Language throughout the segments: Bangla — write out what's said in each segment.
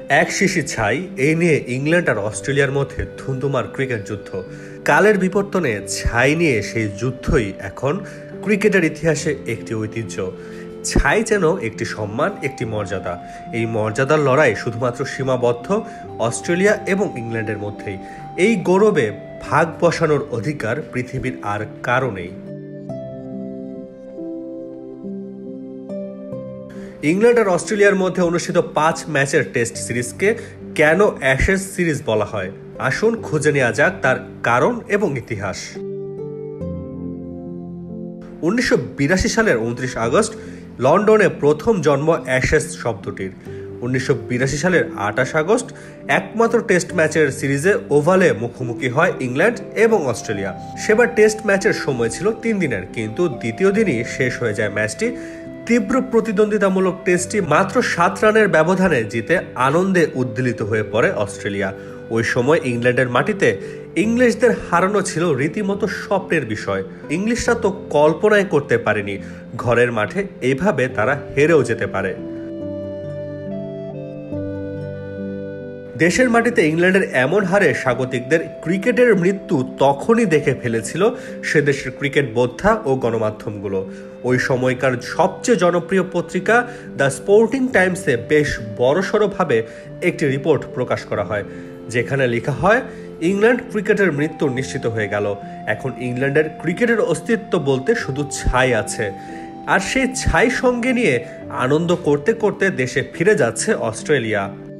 এক শিশি ছাই এই নিয়ে ইংল্যান্ড আর অস্ট্রেলিয়ার মধ্যে ধুন্ধুমার ক্রিকেট যুদ্ধ। কালের বিবর্তনে ছাই নিয়ে সেই যুদ্ধই এখন ক্রিকেটের ইতিহাসে একটি ঐতিহ্য। ছাই যেন একটি সম্মান, একটি মর্যাদা। এই মর্যাদার লড়াই শুধুমাত্র সীমাবদ্ধ অস্ট্রেলিয়া এবং ইংল্যান্ডের মধ্যেই। এই গৌরবে ভাগ বসানোর অধিকার পৃথিবীর আর কারো নেই। ইংল্যান্ড আর অস্ট্রেলিয়ার মধ্যে অনুষ্ঠিত 5 ম্যাচের টেস্ট সিরিজকে কেন অ্যাশেজ সিরিজ বলা হয়, আসুন খুঁজে নেওয়া যাক তার কারণ এবং ইতিহাস। 1982 সালের 29 আগস্ট লন্ডনে প্রথম জন্ম অ্যাশেজ শব্দটির। 1982 সালের 28 আগস্ট একমাত্র টেস্ট ম্যাচের সিরিজে ওভালে মুখোমুখি হয় ইংল্যান্ড এবং অস্ট্রেলিয়া। সেবার টেস্ট ম্যাচের সময় ছিল 3 দিনের, কিন্তু দ্বিতীয় দিনই শেষ হয়ে যায় ম্যাচটি। তীব্র প্রতিদ্বন্দ্বিতামূলক টেস্টটি মাত্র 7 রানের ব্যবধানে জিতে আনন্দে উদ্বেলিত হয়ে পড়ে অস্ট্রেলিয়া। ওই সময় ইংল্যান্ডের মাটিতে ইংলিশদের হারানো ছিল রীতিমতো স্বপ্নের বিষয়। ইংলিশরা তো কল্পনাই করতে পারেনি ঘরের মাঠে এইভাবে তারা হেরেও যেতে পারে। দেশের মাটিতে ইংল্যান্ডের এমন হারে স্বাগতিকদের ক্রিকেটের মৃত্যু তখনই দেখে ফেলেছিল সে দেশের ক্রিকেট বোদ্ধা ও গণমাধ্যমগুলো। ওই সময়কার সবচেয়ে জনপ্রিয় পত্রিকা দ্য স্পোর্টিং টাইমসে বেশ বড়সড়ভাবে একটি রিপোর্ট প্রকাশ করা হয়, যেখানে লেখা হয় ইংল্যান্ড ক্রিকেটের মৃত্যু নিশ্চিত হয়ে গেল। এখন ইংল্যান্ডের ক্রিকেটের অস্তিত্ব বলতে শুধু ছাই আছে, আর সেই ছাই সঙ্গে নিয়ে আনন্দ করতে করতে দেশে ফিরে যাচ্ছে অস্ট্রেলিয়া।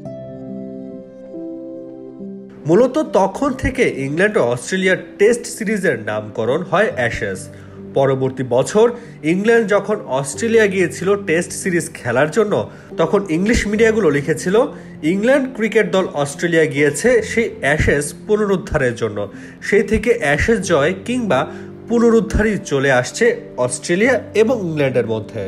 মূলত তখন থেকে ইংল্যান্ড ও অস্ট্রেলিয়ার টেস্ট সিরিজের নামকরণ হয় অ্যাশেজ। পরবর্তী বছর ইংল্যান্ড যখন অস্ট্রেলিয়া গিয়েছিল টেস্ট সিরিজ খেলার জন্য, তখন ইংলিশ মিডিয়াগুলো লিখেছিল ইংল্যান্ড ক্রিকেট দল অস্ট্রেলিয়া গিয়েছে সেই অ্যাশেজ পুনরুদ্ধারের জন্য। সেই থেকে অ্যাশেজ জয় কিংবা পুনরুদ্ধারই চলে আসছে অস্ট্রেলিয়া এবং ইংল্যান্ডের মধ্যে।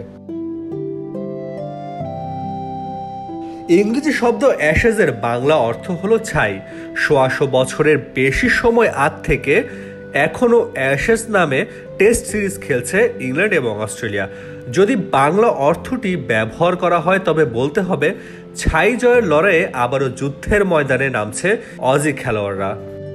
ইংরেজি শব্দ অ্যাশেজের বাংলা অর্থ হলো ছাই। 100 বছরের বেশি সময় আগ থেকে এখনও অ্যাশেজ নামে টেস্ট সিরিজ খেলছে ইংল্যান্ড এবং অস্ট্রেলিয়া। যদি বাংলা অর্থটি ব্যবহার করা হয় তবে বলতে হবে ছাই জয়ের লড়াইয়ে আবারও যুদ্ধের ময়দানে নামছে অজি খেলোয়াড়রা।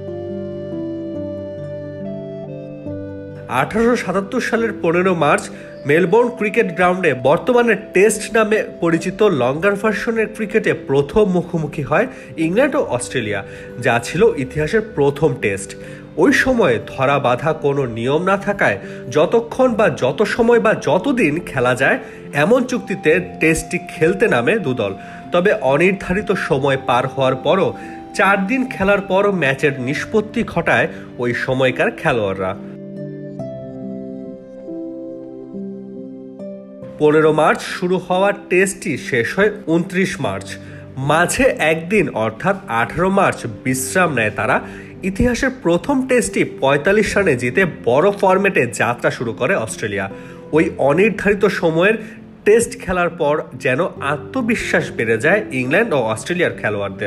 1877 সালের 15 মার্চ মেলবোর্ন ক্রিকেট গ্রাউন্ডে বর্তমানে টেস্ট নামে পরিচিত লঙ্গার ভার্সনের ক্রিকেটে প্রথম মুখোমুখি হয় ইংল্যান্ড ও অস্ট্রেলিয়া, যা ছিল ইতিহাসের প্রথম টেস্ট। ওই সময় ধরা বাঁধা কোনো নিয়ম না থাকায় যতক্ষণ বা যত সময় বা যতদিন খেলা যায় এমন চুক্তিতে টেস্টটি খেলতে নামে দুদল। তবে অনির্ধারিত সময় পার হওয়ার পরও 4 দিন খেলার পর ম্যাচের নিষ্পত্তি ঘটায় ওই সময়কার খেলোয়াড়রা। 15 মার্চ শুরু হওয়া টেস্টটি শেষ হয় 29 মার্চ। মাঝে একদিন অর্থাৎ 18 মার্চ বিশ্রাম নেয় তারা। ইতিহাসের প্রথম টেস্টটি 45 রানে জিতে বড় ফরম্যাটে যাত্রা শুরু করে অস্ট্রেলিয়া। ওই অনির্ধারিত সময়ের টেস্ট খেলার পর যেন আত্মবিশ্বাস বেড়ে যায় ইংল্যান্ড ও অস্ট্রেলিয়ার খেলোয়াড়দের।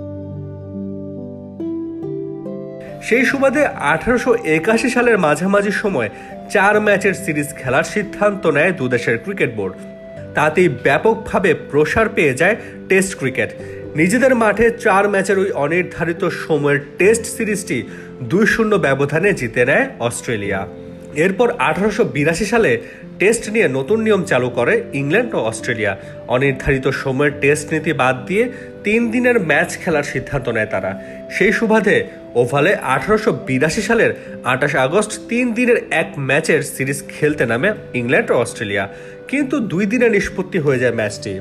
সেই সুবাদে 1881 সালের মাঝামাঝি সময় 4 ম্যাচের সিরিজ খেলার সিদ্ধান্ত নেয় দুদেশের ক্রিকেট বোর্ড। তাতেই ব্যাপকভাবে প্রসার পেয়ে যায় টেস্ট ক্রিকেট। নিজেদের মাঠে 4 ম্যাচের ওই অনির্ধারিত সময়ের টেস্ট সিরিজটি 2-0 ব্যবধানে জিতে নেয় অস্ট্রেলিয়া। এরপর 1882 সালে টেস্ট নিয়ে নতুন নিয়ম চালু করে ইংল্যান্ড ও অস্ট্রেলিয়া। অনির্ধারিত সময়ের টেস্ট নীতি বাদ দিয়ে 3 দিনের ম্যাচ খেলার সিদ্ধান্ত নেয় তারা। সেই সুবাদে ওভালে 1882 সালের 28 আগস্ট 3 দিনের এক ম্যাচের সিরিজ খেলতে নামে ইংল্যান্ড ও অস্ট্রেলিয়া, কিন্তু 2 দিনে নিষ্পত্তি হয়ে যায় ম্যাচটি।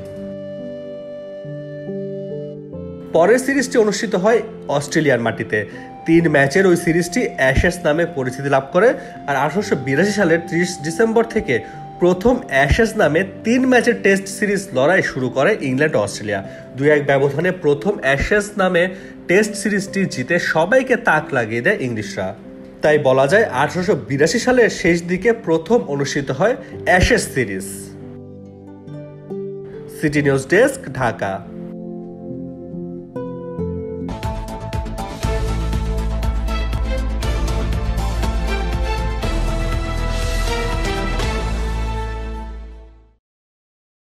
পরের সিরিজটি অনুষ্ঠিত হয় অস্ট্রেলিয়ার মাটিতে। 3 ম্যাচের ওই সিরিজটি অ্যাশেজ নামে পরিচিতি লাভ করে। আর 1882 সালের 30 ডিসেম্বর থেকে প্রথম অ্যাশেজ নামে 3 ম্যাচের টেস্ট সিরিজ লড়াই শুরু করে ইংল্যান্ড ও অস্ট্রেলিয়া। 2-1 ব্যবধানে প্রথম অ্যাশেজ নামে টেস্ট সিরিজটি জিতে সবাইকে তাক লাগিয়ে দেয় ইংলিশরা। তাই বলা যায় 1882 সালের শেষ দিকে প্রথম অনুষ্ঠিত হয় Ashes series. City news desk, Dhaka.